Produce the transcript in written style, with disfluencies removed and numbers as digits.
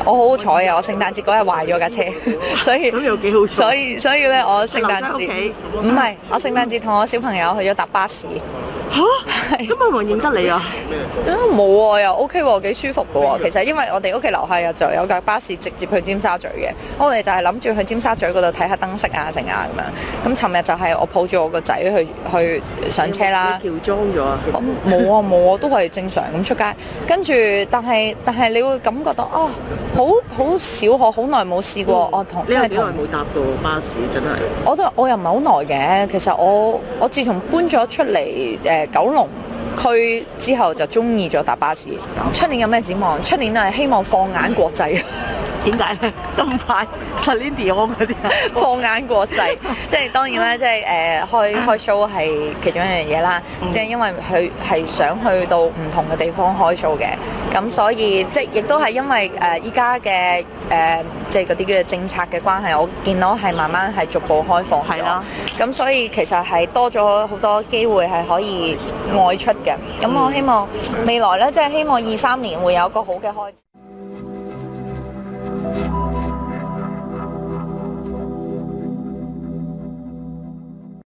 我好好彩啊！我聖誕節嗰日壞咗架車，所以咁又幾好彩。 所以咧，我聖誕節留喺屋企唔係我聖誕節同我小朋友去咗搭巴士。 嚇，咁有冇人認得你啊？ 冇喎，又 OK 喎，幾舒服嘅喎。其實因為我哋屋企樓下又就有架巴士直接去尖沙咀嘅，我哋就係諗住去尖沙咀嗰度睇下燈飾啊、剩啊咁樣。咁尋日就係我抱住我個仔去上車啦。 你喬裝咗啊？ 冇啊，都係正常咁出街。跟住，但係你會感覺到啊，好少可，好耐冇試過。我你有幾耐冇搭過巴士？真係。 我又唔係好耐嘅。其實我自從搬咗出嚟九龍區之後就中意咗搭巴士。出年有咩展望？出年希望放眼國際。 點解咧？咁快 Celine Dion 嗰啲啊？ 放眼國際，即係當然啦，即係開 show 係其中一樣嘢啦。即係因為佢係想去到唔同嘅地方開 show 嘅，咁所以即係亦都係因為依家嘅即係嗰啲嘅政策嘅關係，我見到係慢慢係逐步開放咗。係啦。咁所以其實係多咗好多機會係可以外出嘅。咁我希望未來咧，即係希望23年會有一個好嘅開始。